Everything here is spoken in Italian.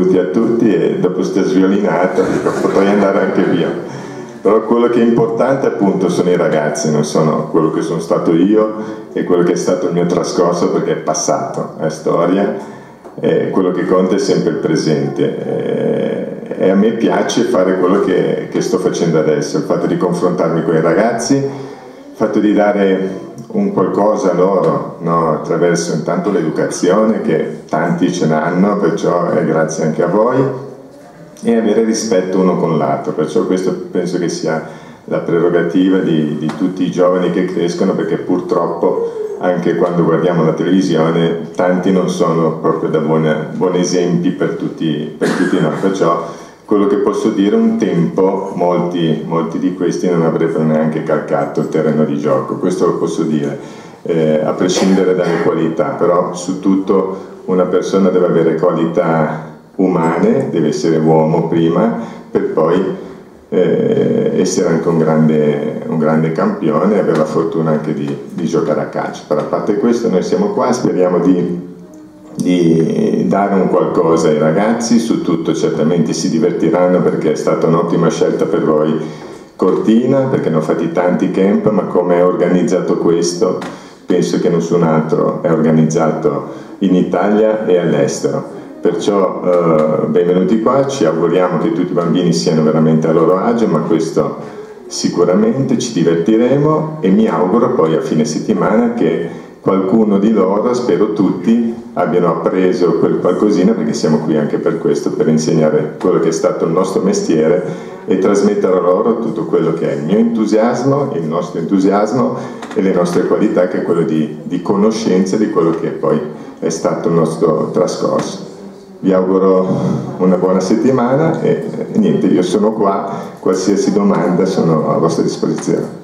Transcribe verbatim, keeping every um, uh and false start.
benvenuti a tutti e dopo sta sviolinata dico, potrei andare anche via. Però quello che è importante appunto sono i ragazzi, non sono quello che sono stato io e quello che è stato il mio trascorso, perché è passato, è storia, e quello che conta è sempre il presente. E a me piace fare quello che, che sto facendo adesso, il fatto di confrontarmi con i ragazzi, il fatto di dare un qualcosa a loro, no? Attraverso intanto l'educazione, che tanti ce n'hanno, perciò è grazie anche a voi, e avere rispetto uno con l'altro, perciò questo penso che sia la prerogativa di, di tutti i giovani che crescono, perché purtroppo anche quando guardiamo la televisione tanti non sono proprio da buone, buoni esempi per tutti, per tutti noi, perciò quello che posso dire, un tempo molti, molti di questi non avrebbero neanche calcato il terreno di gioco, questo lo posso dire, eh, a prescindere dalle qualità, però su tutto una persona deve avere qualità umane, deve essere uomo prima, per poi eh, essere anche un grande, un grande campione e avere la fortuna anche di, di giocare a calcio. Però a parte questo noi siamo qua, speriamo di di dare un qualcosa ai ragazzi, su tutto certamente si divertiranno perché è stata un'ottima scelta per voi Cortina, perché ne ho fatti tanti camp, ma come è organizzato questo penso che nessun altro è organizzato in Italia e all'estero, perciò eh, benvenuti qua, ci auguriamo che tutti i bambini siano veramente a loro agio, ma questo sicuramente, ci divertiremo e mi auguro poi a fine settimana che qualcuno di loro, spero tutti, abbiano appreso quel qualcosina, perché siamo qui anche per questo, per insegnare quello che è stato il nostro mestiere e trasmettere a loro tutto quello che è il mio entusiasmo, il nostro entusiasmo e le nostre qualità, che è quello di, di conoscenza di quello che poi è stato il nostro trascorso. Vi auguro una buona settimana e, e niente, io sono qua, qualsiasi domanda sono a vostra disposizione.